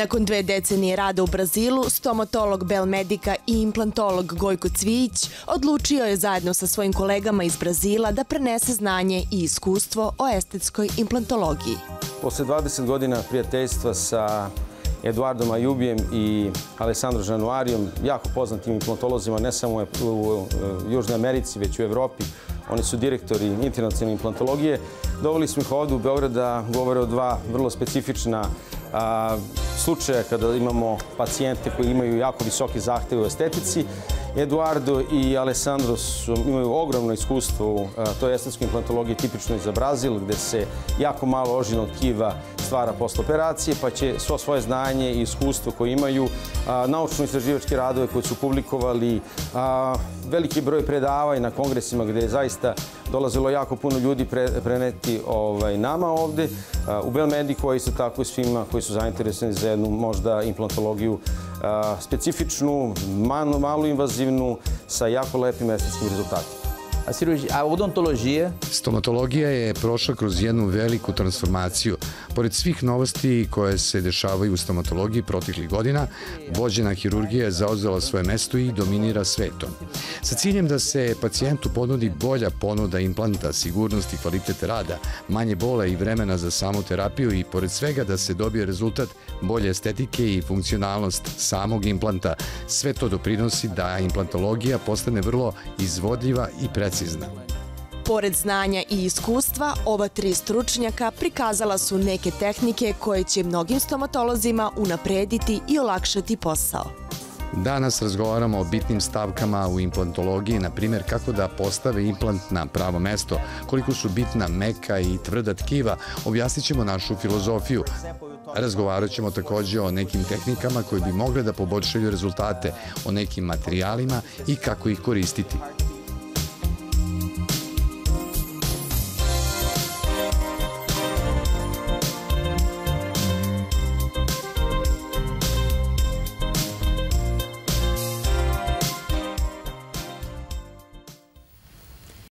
Nakon 2 decenije rada u Brazilu, stomatolog Belmedica i implantolog Gojko Cvijić odlučio je zajedno sa svojim kolegama iz Brazila da prenese znanje i iskustvo o estetskoj implantologiji. Posle 20 godina prijateljstva sa Eduardom Ajubijem i Alessandro Januarijom, jako poznatim implantolozima ne samo u Južnoj Americi, već u Evropi. Oni su direktori internacionalne implantologije. Doveli smo ih ovdje u Beograd da govore o 2 vrlo specifična slučaja kada imamo pacijente koji imaju jako visoke zahteve u estetici. Eduardo i Alessandro imaju ogromno iskustvo u toj estetskoj implantologiji tipičnoj za Brazil, gde se jako malo ožiljnog tkiva stvara posle operacije, pa će svo svoje znanje i iskustvo koje imaju, naučno-istraživačke radove koje su publikovali, veliki broj predavanja na kongresima gde je zaista dolazilo jako puno ljudi preneti nama ovde u Belmedicu, a isto tako i svima koji su zainteresovani za jednu možda implantologiju specifičnu, malo invazivnu, sa jako lepim estetskim rezultatima. A odontologija? Stomatologija je prošla kroz jednu veliku transformaciju. Pored svih novosti koje se dešavaju u stomatologiji proteklih godina, vođena hirurgija je zauzela svoje mesto i dominira svetom. Sa ciljem da se pacijentu ponudi bolja ponuda implanta, sigurnost i kvalitet rada, manje bola i vremena za samu terapiju i pored svega da se dobije rezultat bolje estetike i funkcionalnost samog implanta, sve to doprinosi da implantologija postane vrlo izvodljiva i precizna. Pored znanja i iskustva, ova 3 stručnjaka prikazala su neke tehnike koje će mnogim stomatolozima unaprediti i olakšati posao. Danas razgovaramo o bitnim stavkama u implantologiji, na primjer kako da postave implant na pravo mesto, koliko su bitna meka i tvrda tkiva, objasnit ćemo našu filozofiju. Razgovarat ćemo također o nekim tehnikama koje bi mogle da poboljšaju rezultate, o nekim materijalima i kako ih koristiti.